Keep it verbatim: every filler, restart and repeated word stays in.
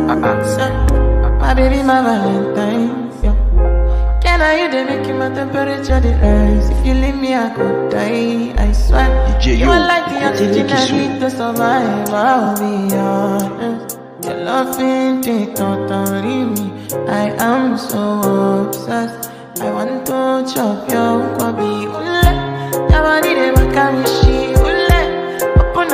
My baby, my Valentine, yeah. Can I you they make my temperature the rise? If you leave me, I could die, I swear. D J, you are like the oxygen I need to survive, I'll be honest. Your loving take totally me. I am so obsessed. I want to chop your kwabi.